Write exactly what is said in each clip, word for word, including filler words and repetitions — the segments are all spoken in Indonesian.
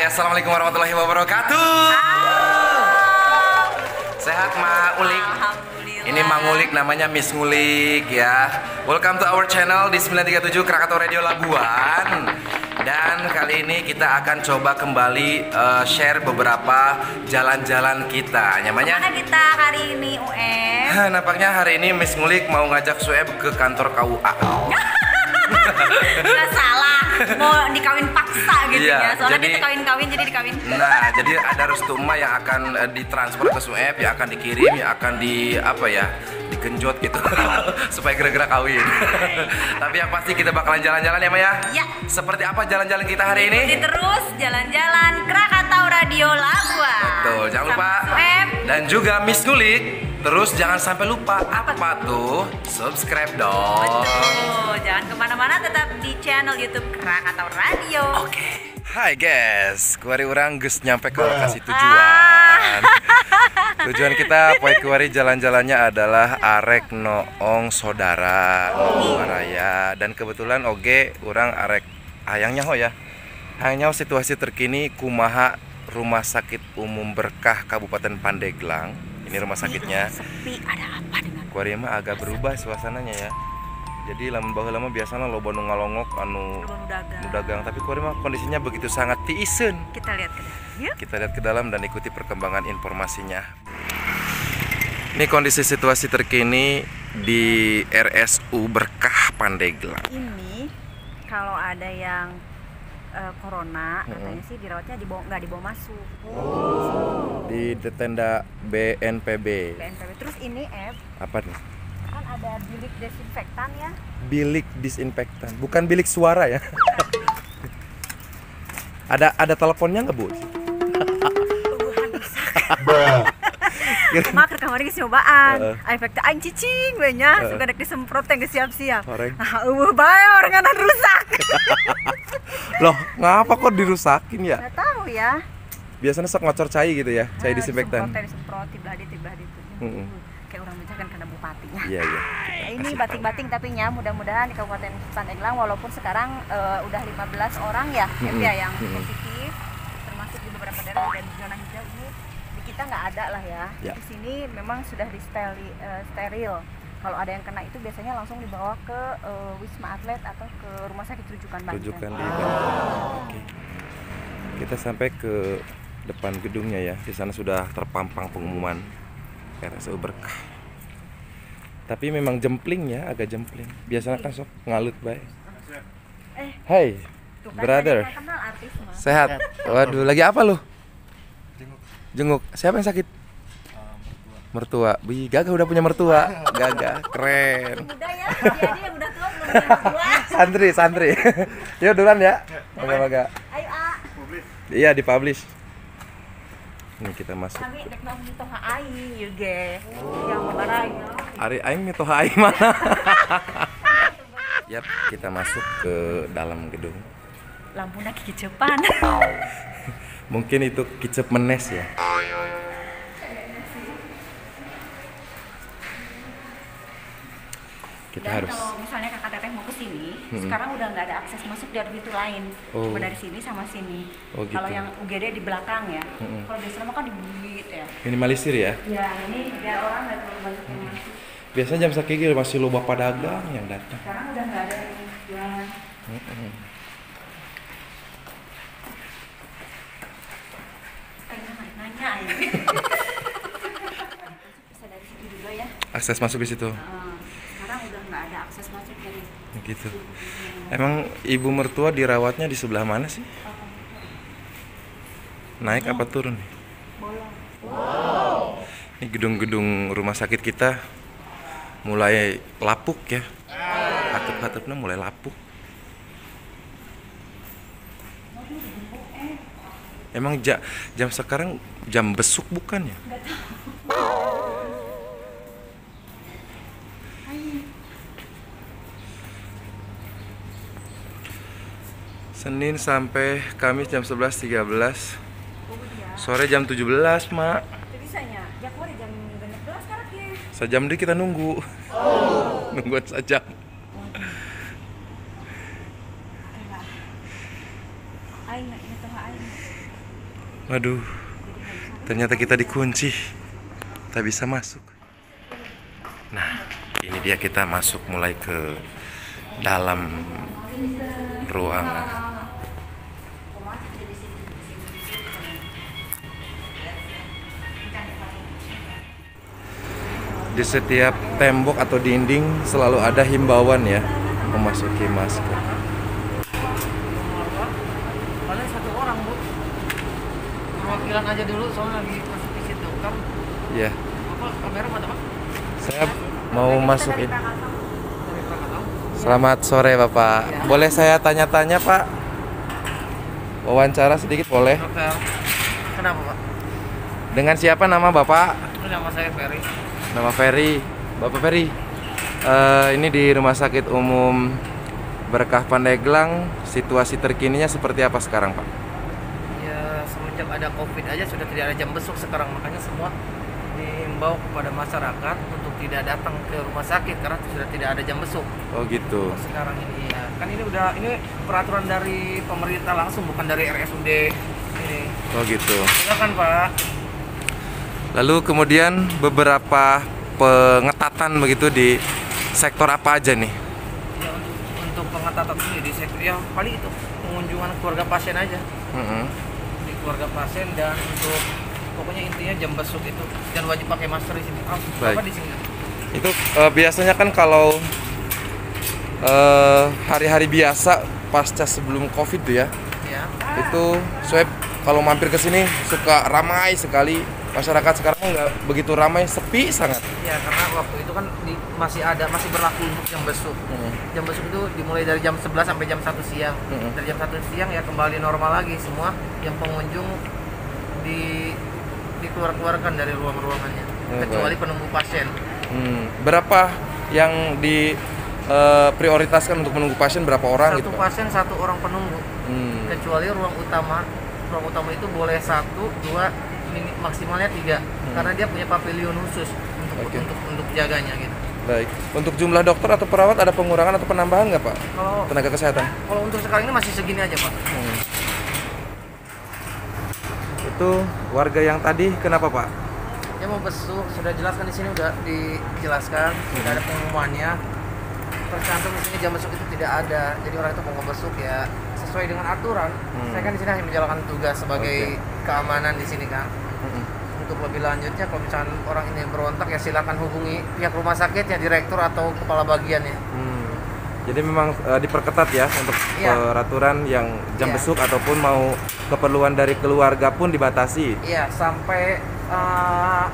Hai, assalamualaikum warahmatullahi wabarakatuh. Sehat Ma Ulik? Alhamdulillah. Ini Mang Ulik, namanya Miss Ngulik ya. Welcome to our channel di sembilan tiga tujuh Krakatau Radio Labuan. Dan kali ini kita akan coba kembali uh, share beberapa jalan-jalan kita. Namanya Mana kita hari ini U M? Hah, nampaknya hari ini Miss Ngulik mau ngajak Sueb ke kantor K U A. Nggak salah, mau dikawin paksa gitu Iya, ya. Soalnya jadi- kita kawin-kawin jadi dikawin. Nah, jadi ada restu emak yang akan uh, ditransfer ke Sueb, yang akan dikirim, yang akan di apa ya, digenjot gitu supaya gerak-gerak kawin. Tapi yang pasti kita bakalan jalan-jalan ya, Maya. Ya. Seperti apa jalan-jalan kita hari ini? Ikuti terus jalan-jalan Krakatau Radio Labuan. Betul, jangan Sama lupa. Sueb. Dan juga Miss Ngulik. Terus jangan sampai lupa apa tuh? Subscribe dong. Betul, jangan kemana-mana, tetap di channel YouTube Krakatau Radio. Oke. Hai guys, kuari orang geus nyampe ke lokasi Ah. tujuan. Tujuan kita poe kuari jalan-jalannya adalah arek noong saudara Noong Raya, dan kebetulan oge orang arek hayang nyaho ya. Hayang nyaho situasi terkini kumaha Rumah Sakit Umum Berkah Kabupaten Pandeglang. Ini rumah sakitnya. Sepi, ada apa dengan Kuari mah agak berubah suasananya ya. Jadi lamun baheula mah biasanya loba nu ngalongok anu Lubang dagang. nu dagang, tapi kuari mah kondisinya begitu sangat tiiseun. Kita lihat ke dalam yuk. Kita lihat ke dalam dan ikuti perkembangan informasinya. Ini kondisi situasi terkini di R S U Berkah Pandeglang. Ini kalau ada yang eh, corona, katanya sih dirawatnya dibawa, nggak dibawa masuk. Di tenda B N P B. B N P B. Terus ini F Apa nih? kan ada bilik desinfektan ya. Bilik disinfektan, bukan bilik suara ya. ada ada teleponnya nggak, Bu? Mak kamar geus nyobaan. Heeh. Efek teh aing cicing we nya, Heeh. suka dek disemprot teh geus siap-siap. Horeng. Ah, eueuh bae oranganan rusak. Loh, ngapa kok dirusakin ya? Enggak tahu ya. Biasanya sok ngocor cai gitu ya, cai Nah, disinfektan. Disemprot teh disemprot tiba di tiba di. Heeh. Kayak orang menjakan karena bupatinya. Iya, iya. Nah, ini bating-bating tapi nya mudah-mudahan di Kabupaten Pandeglang walaupun sekarang eh, udah lima belas orang ya, F Mm-mm. ya yang Mm-mm. positif, termasuk di beberapa daerah dan di zona hijau ini di kita nggak ada lah ya. Ya. Di sini memang sudah di steril, steril. Kalau ada yang kena itu biasanya langsung dibawa ke eh, Wisma Atlet atau ke Rumah Sakit Rujukan Banten. Rujukan di Bandung. Oke. Kita sampai ke depan gedungnya ya. Di sana sudah terpampang pengumuman R S U Berkah. Tapi memang jempling ya, agak jempling. Biasanya kan sok ngalut bae. Eh, Hai, tuh kan brother. tadi kenal artis mah. Sehat? Waduh, lagi apa lu? Jenguk. Siapa yang sakit? Mertua. Wih, Gagah udah punya mertua. Gagah, keren. Muda ya, dia aja yang udah tua belum punya mertua. Santri, santri. Yuk duluan ya. Moga-moga. Ayo A. Iya, dipublish. Ini kita masuk. Kami dek nong gitu aing ieu ge. Yang barai. Ari aing mitoha aing mana? Yap, kita masuk ke dalam gedung. Lampuna kikecepan. Mungkin itu kicep menes ya. Kita Dan harus. kalau misalnya kakak teteh mau ke sini, sekarang udah nggak ada akses masuk dari pintu lain. Oh. Cuma dari sini sama sini. Oh, gitu. Kalau yang U G D di belakang ya. Mm-mm. Kalau biasanya mah kan di bibit ya. Minimalisir ya. Ya, ini biar orang nggak terlalu banyak yang masuk. Biasanya jam segini masih loba pedagang yang datang. Sekarang udah nggak ada yang jualan. Mm-mm. Kayak nanya ini. Bisa dari situ juga ya. Akses masuk di situ. Heeh. Sekarang udah nggak ada akses masuk dari Gitu. Emang ibu mertua dirawatnya di sebelah mana sih? Naik apa turun nih? bolong. Ini gedung-gedung rumah sakit kita mulai lapuk ya. Atap-atapnya mulai lapuk. Emang ja, jam sekarang jam besuk bukan ya? Senin sampai Kamis jam sebelas tiga belas. Sore jam tujuh belas, Mak. Itu bisanya. Ya kok jam genep belas sekarang ya. Sejam deh kita nunggu. Nungguan sejam. Aing ini tuh aing. Waduh, ternyata kita dikunci, tak bisa masuk. Nah, ini dia kita masuk mulai ke dalam ruangan. Di setiap tembok atau dinding selalu ada himbauan ya, memasuki masker. Paling satu orang, Bu. Perwakilan aja dulu soalnya lagi masuk di situ. Kamu Ya, apa kamera mana, Pak? saya mau masukin. Dari Krakatau. Selamat sore Bapak. Boleh saya tanya-tanya Pak? Wawancara sedikit boleh? Dokter. Kenapa, Pak? Dengan siapa nama Bapak? Ini nama saya Ferry. Nama Ferry. Bapak Ferry. eh, ini di Rumah Sakit Umum Berkah Pandeglang, situasi terkininya seperti apa sekarang Pak? Ya, semenjak ada Covid aja sudah tidak ada jam besuk sekarang, makanya semua dihimbau kepada masyarakat untuk tidak datang ke rumah sakit karena sudah tidak ada jam besuk. Oh gitu. Sekarang ini ya. Kan ini udah ini peraturan dari pemerintah langsung, bukan dari R S U D ini. Oh gitu. Silakan, Pak. Lalu kemudian beberapa pengetatan begitu di sektor apa aja nih? Ya, untuk, untuk pengetatan ini di sektor ya paling itu pengunjungan keluarga pasien aja. Mm-mm. Di keluarga pasien dan untuk pokoknya intinya jam besuk itu dan wajib pakai masker di sini. Oh, Baik. apa di sini? Itu eh, biasanya kan kalau eh, hari-hari biasa pasca sebelum Covid tuh ya, Ya. itu swab kalau mampir ke sini suka ramai sekali. Masyarakat sekarang nggak begitu ramai, sepi sangat. Ya, karena waktu itu kan di, masih ada masih berlaku untuk jam besuk. Mm-mm. Jam besuk itu dimulai dari jam sebelas sampai jam satu siang. Mm-mm. Dari jam satu siang ya kembali normal lagi semua yang pengunjung di dikeluar-keluarkan dari ruang-ruangannya Oh, kecuali baik. penunggu pasien. Hmm, berapa yang di eh, prioritaskan untuk menunggu pasien, berapa orang Satu gitu Pak? pasien satu orang penunggu. Hmm. Kecuali ruang utama. Ruang utama itu boleh satu, dua, mini, maksimalnya tiga. Karena dia punya pavilion khusus untuk Oke. untuk untuk jaganya gitu. Baik. Untuk jumlah dokter atau perawat ada pengurangan atau penambahan nggak Pak? Kalau Tenaga kesehatan? kalau untuk sekarang ini masih segini aja, Pak. Hmm. Itu warga yang tadi kenapa Pak? Dia mau besuk, sudah jelaskan di sini udah dijelaskan, sudah ada pengumumannya. Tercantum di sini jam besuk itu tidak ada. Jadi orang itu mau ngebesuk ya sesuai dengan aturan. Hmm. Saya kan di sini hanya menjalankan tugas sebagai keamanan di sini kan. Mm-mm. Untuk lebih lanjutnya kalau misalkan orang ini berontak ya silakan hubungi pihak rumah sakit ya, direktur atau kepala bagian ya. Hmm. Jadi memang eh, diperketat ya untuk Iya. peraturan yang jam Iya. besuk ataupun mau keperluan dari keluarga pun dibatasi. Iya, sampai eh,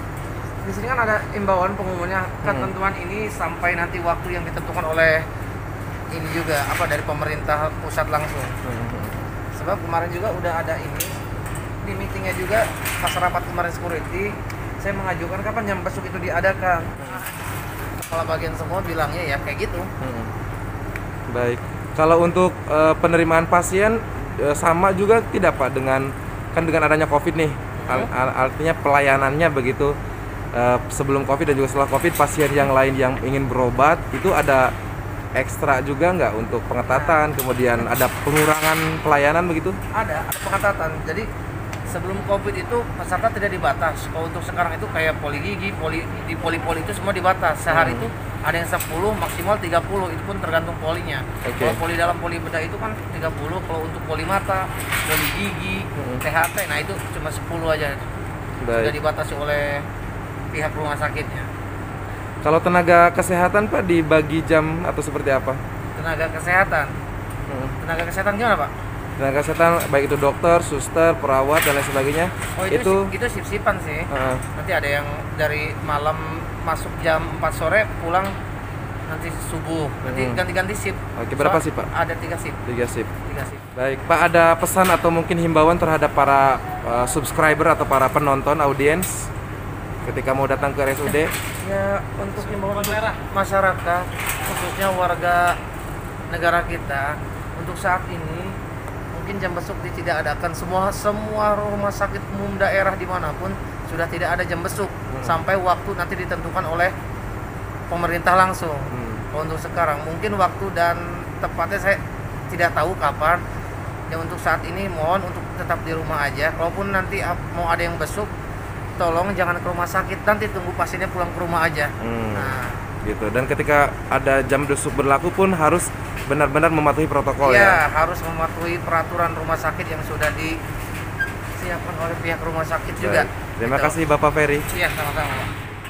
di sini kan ada imbauan pengumumannya, ketentuan ini sampai nanti waktu yang ditentukan oleh ini juga apa dari pemerintah pusat langsung. Hmm. Sebab kemarin juga udah ada ini di meetingnya juga pas rapat kemarin security, saya mengajukan kapan jam besuk itu diadakan. Kepala bagian semua bilangnya ya kayak gitu. Hmm. Baik. Kalau untuk eh, penerimaan pasien eh, sama juga tidak Pak dengan kan dengan adanya Covid nih. Al- al- artinya pelayanannya begitu eh, sebelum Covid dan juga setelah Covid, pasien yang lain yang ingin berobat itu ada ekstra juga nggak untuk pengetatan, kemudian ada pengurangan pelayanan begitu? Ada, ada pengetatan. Jadi sebelum Covid itu peserta tidak dibatas. Kalau untuk sekarang itu kayak poli gigi, poli di poli-poli itu semua dibatas. Sehari Hmm. itu ada yang sepuluh, maksimal tiga puluh. Itu pun tergantung polinya. Oke. Kalau poli dalam, poli bedah itu kan tiga puluh. Kalau untuk poli mata, poli gigi, Hmm. T H T, nah itu cuma sepuluh aja. Sudah Baik. dibatasi oleh pihak rumah sakitnya. Kalau tenaga kesehatan Pak dibagi jam atau seperti apa? Tenaga kesehatan. Hmm. Tenaga kesehatan gimana, Pak? Tenaga kesehatan baik itu dokter, suster, perawat dan lain sebagainya. Oh, itu itu itu sip-sipan sih. eh, Nanti ada yang dari malam masuk jam empat sore pulang nanti subuh. Nanti Hmm. ganti-ganti shift. Oke, berapa Soal sip, Pak? Ada tiga shift. tiga shift. Tiga shift. Baik, Pak, ada pesan atau mungkin himbauan terhadap para uh, subscriber atau para penonton audiens ketika mau datang ke R S U D? Ya, untuk himbauan untuk masyarakat, khususnya warga negara kita, untuk saat ini mungkin jam besuk di- tidak adakan semua semua rumah sakit umum daerah dimanapun sudah tidak ada jam besuk sampai waktu nanti ditentukan oleh pemerintah langsung. Hmm. Kalau untuk sekarang mungkin waktu dan tepatnya saya tidak tahu kapan. Ya untuk saat ini mohon untuk tetap di rumah aja. Kalaupun nanti mau ada yang besuk, tolong jangan ke rumah sakit, nanti tunggu pasiennya pulang ke rumah aja. Hmm. Nah, Gitu. Dan ketika ada jam besuk berlaku pun harus benar-benar mematuhi protokol ya, ya. harus mematuhi peraturan rumah sakit yang sudah disiapkan oleh pihak rumah sakit juga. Baik. Terima Gitu. kasih Bapak Ferry. Iya, sama-sama.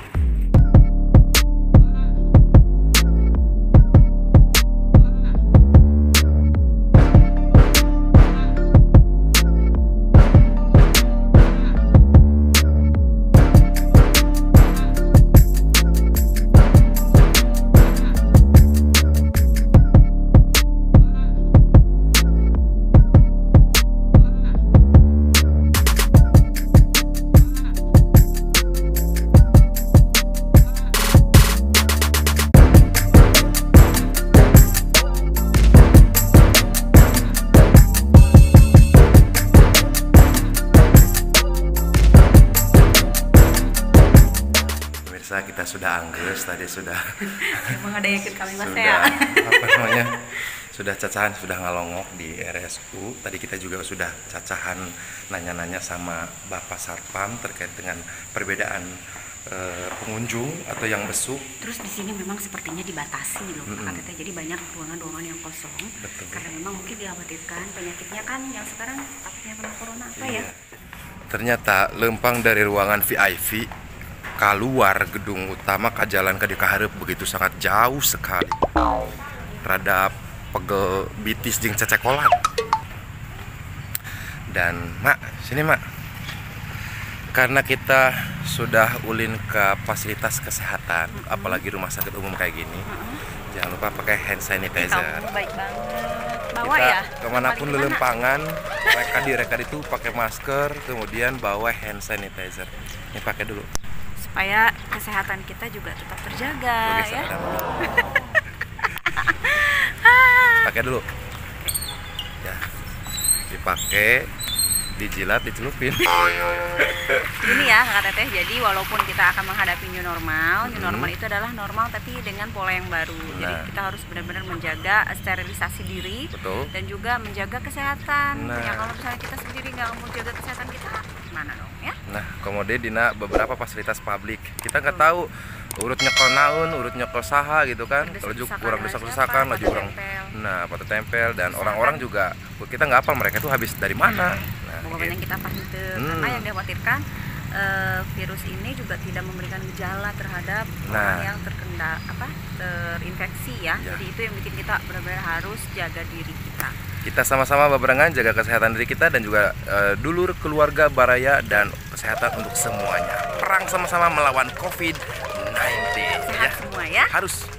Pemirsa, kita sudah angges tadi sudah Emang ada yang ikut kami mas sudah ya? apa namanya sudah cacahan, sudah ngalongok di R S U. Tadi kita juga sudah cacahan nanya-nanya sama Bapak Sarpam terkait dengan perbedaan eh, pengunjung atau yang besuk. Terus di sini memang sepertinya dibatasi loh Mm-mm. Pak Teteh. Jadi banyak ruangan-ruangan yang kosong. Betul. Karena memang mungkin dikhawatirkan penyakitnya kan yang sekarang takutnya kena corona apa Iya. ya? Ternyata lempang dari ruangan V I P keluar gedung utama ke jalan ke Dikahareup begitu sangat jauh sekali. Rada pegel bitis jeung cecekolan. Dan Mak, sini Mak. Karena kita sudah ulin ke fasilitas kesehatan, Mm-mm. apalagi rumah sakit umum kayak gini, Mm-mm. jangan lupa pakai hand sanitizer. Kamu baik banget. Bawa Kita ya? kemanapun Paling kemana? lelempangan, mereka di rekan itu pakai masker, kemudian bawa hand sanitizer. Ini pakai dulu. Supaya kesehatan kita juga tetap terjaga Oke, ya. sadar. Pakai dulu. Ya. Dipakai, dijilat, dicelupin. Ini ya Kak Teteh, jadi walaupun kita akan menghadapi new normal, new Hmm. normal itu adalah normal tapi dengan pola yang baru. Jadi Nah. kita harus benar-benar menjaga sterilisasi diri Betul. dan juga menjaga kesehatan. Nah. Ya kalau misalnya kita sendiri nggak mau jaga kesehatan kita, gimana dong ya? Nah, kemudian dina beberapa fasilitas publik. Kita nggak tahu urut nyekol naun, urut nyekol saha gitu kan. Kalau juga Desak-desakan kurang sama desak-desakan, siapa, laju pada kurang. tempel. Nah, patut tempel dan Desakan. orang-orang juga kita nggak hafal mereka itu habis dari mana. Nah, Moga gitu. yang kita paham Hmm. karena yang dikhawatirkan eh, virus ini juga tidak memberikan gejala terhadap Nah. orang yang terkena apa terinfeksi ya. Ya. Jadi itu yang bikin kita benar-benar harus jaga diri kita. Kita sama-sama bebarengan jaga kesehatan diri kita dan juga eh, dulur keluarga Baraya dan kesehatan untuk semuanya. Perang sama-sama melawan covid sembilan belas Sehat ya. semua ya. Harus